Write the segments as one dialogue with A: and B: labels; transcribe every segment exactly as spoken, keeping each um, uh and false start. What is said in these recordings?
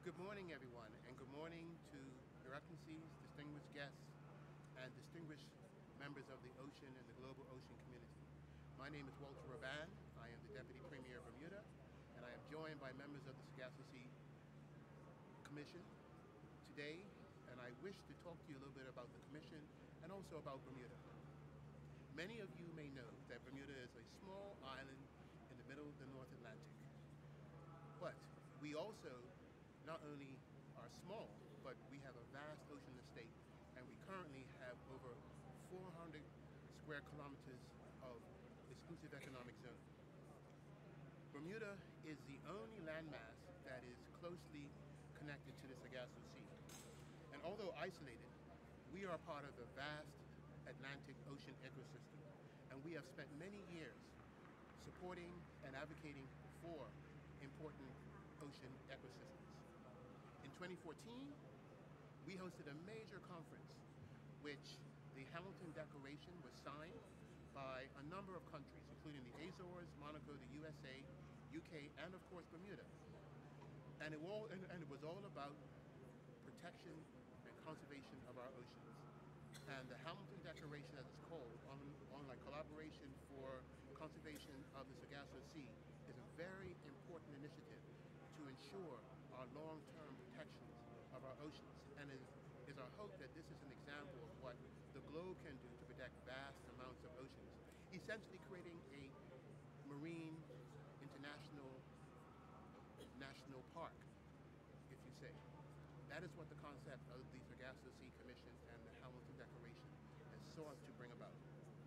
A: Good morning, everyone, and good morning to Your Excellencies, distinguished guests, and distinguished members of the ocean and the global ocean community. My name is Walter Roban. I am the Deputy Premier of Bermuda, and I am joined by members of the Sargasso Sea Commission today, and I wish to talk to you a little bit about the Commission and also about Bermuda. Many of you may know that Bermuda is a small island in the middle of the North Atlantic, but we also not only are small, but we have a vast ocean estate, and we currently have over four hundred square kilometers of exclusive economic zone. Bermuda is the only landmass that is closely connected to the Sargasso Sea. And although isolated, we are part of the vast Atlantic Ocean ecosystem, and we have spent many years supporting and advocating for important ocean ecosystems. In twenty fourteen, we hosted a major conference which the Hamilton Declaration was signed by a number of countries, including the Azores, Monaco, the U S A, U K, and of course Bermuda. And it, all, and, and it was all about protection and conservation of our oceans. And the Hamilton Declaration, as it's called, on, on like collaboration for conservation of the Sargasso Sea, is a very important initiative to ensure our long-term protections of our oceans. And it is our hope that this is an example of what the globe can do to protect vast amounts of oceans, essentially creating a marine international national park, if you say. That is what the concept of the Sargasso Sea Commission and the Hamilton Declaration has sought to bring about.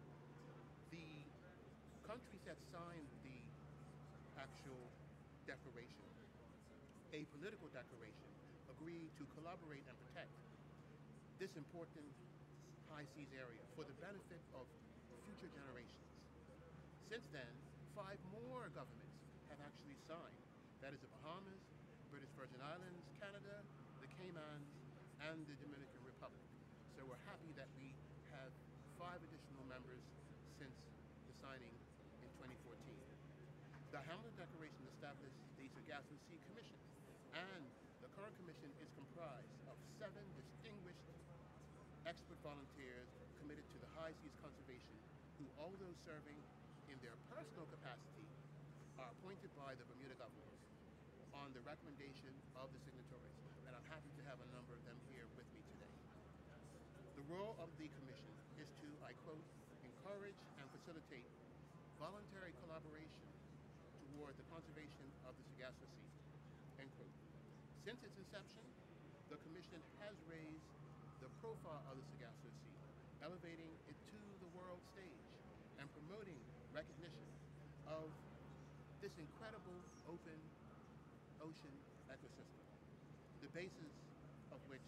A: The countries that signed the actual declaration, a political declaration, agreed to collaborate and protect this important high seas area for the benefit of future generations. Since then, five more governments have actually signed. That is the Bahamas, British Virgin Islands, Canada, the Caymans, and the Dominican Republic. So we're happy that we have five additional members since the signing in twenty fourteen. The Hamilton Declaration established the Sargasso Sea Commission, and the current commission is comprised of seven distinguished expert volunteers committed to the high seas conservation, who, although serving in their personal capacity, are appointed by the Bermuda government on the recommendation of the signatories, and I'm happy to have a number of them here with me today. The role of the commission is to, I quote, encourage and facilitate voluntary collaboration toward the conservation of the Sargasso Sea, end quote. Since its inception, the commission has raised the profile of the Sargasso Sea, elevating it to the world stage and promoting recognition of this incredible open ocean ecosystem, the basis of which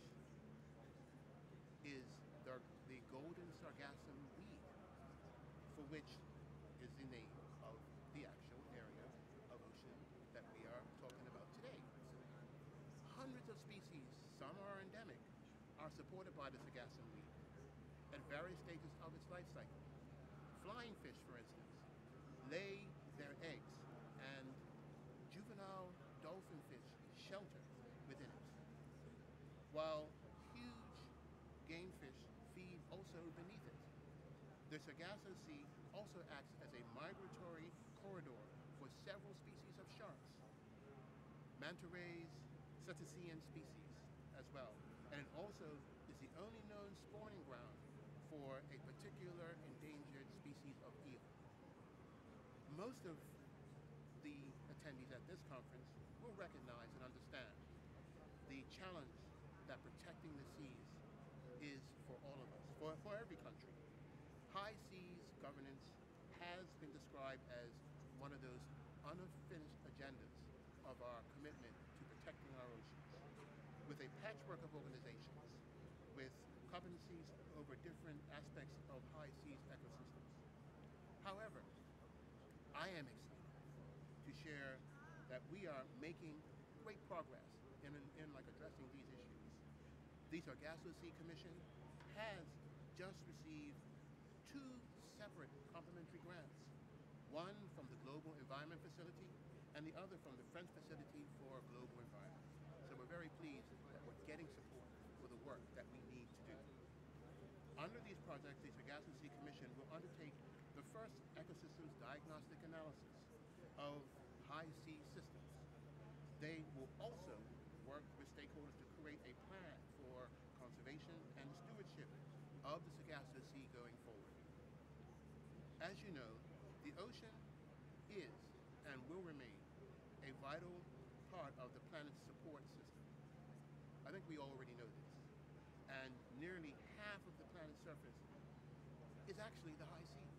A: is the, the golden sargassum weed, for which is the name of the actual area of ocean that we are talking about today. Hundreds of species, some are endemic, are supported by the sargassum weed at various stages of its life cycle. Flying fish, for instance, lay their eggs, and juvenile dolphin fish shelter within it, while huge game fish feed also beneath it. The Sargasso Sea also acts as a migratory corridor for several species of sharks, manta rays, cetacean species as well, and it also is the only known spawning ground for a particular endangered species of eel. Most of the attendees at this conference will recognize and understand the challenge that protecting the seas is for all of us, for, for every country. High seas governance has been described as one of those unfinished agendas of our commitment to protecting our oceans, with a patchwork of organizations, with competencies over different aspects of high seas ecosystems. However, I am excited to share that we are making great progress in, in, in like addressing these issues. The Sargasso Sea Commission has just received two separate complementary grants, one from the Global Environment Facility and the other from the French Facility for Global Environment. So we're very work that we need to do. Under these projects, the Sargasso Sea Commission will undertake the first ecosystems diagnostic analysis of high sea systems. They will also work with stakeholders to create a plan for conservation and stewardship of the Sargasso Sea going forward. As you know, the ocean is and will remain a vital part of the planet's support system. I think we already know this. And nearly half of the planet's surface is actually the high seas,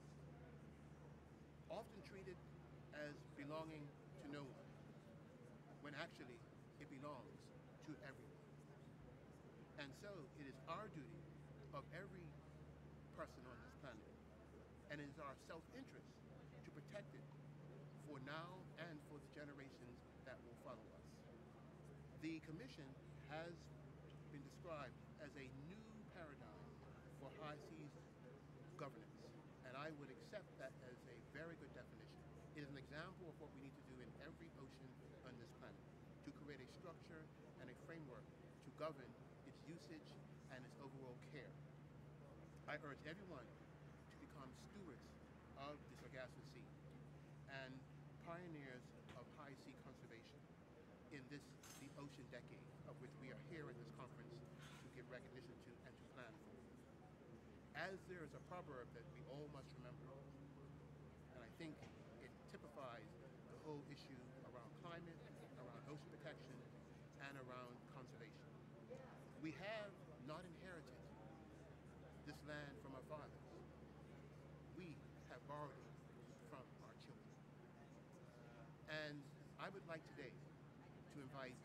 A: often treated as belonging to no one, when actually it belongs to everyone. And so it is our duty of every person on this planet, and it is our self-interest to protect it for now and for the generations that will follow us. The Commission has been described as a new paradigm for high seas governance, and I would accept that as a very good definition. It is an example of what we need to do in every ocean on this planet, to create a structure and a framework to govern its usage and its overall care. I urge everyone to become stewards of the Sargasso Sea and pioneers of high sea conservation in this, the ocean decade, of which we are here at this conference to give recognition to and to plan for. As there is a proverb that we all must remember, and I think it typifies the whole issue around climate, around ocean protection, and around conservation. We have not inherited this land from our fathers. We have borrowed it from our children. And I would like today to invite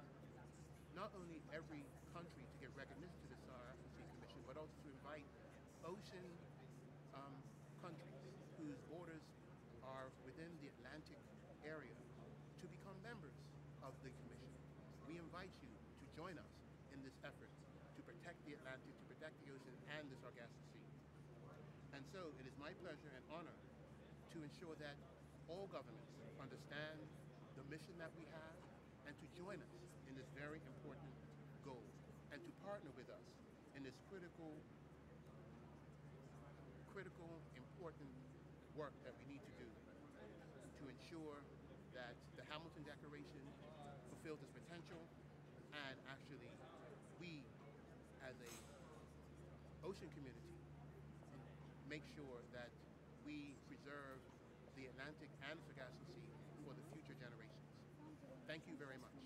A: not only every country to give recognition to the Sargasso Sea Commission, but also to invite ocean um, countries whose borders are within the Atlantic area to become members of the Commission. We invite you to join us in this effort to protect the Atlantic, to protect the ocean and the Sargasso Sea. And so it is my pleasure and honor to ensure that all governments understand the mission that we have and to join us in this very important goal and to partner with us in this critical, critical, important work that we need to do to ensure that the Hamilton Declaration fulfills its potential and actually we as a ocean community make sure that we preserve the Atlantic and Sargasso Sea for the future generations. Thank you very much.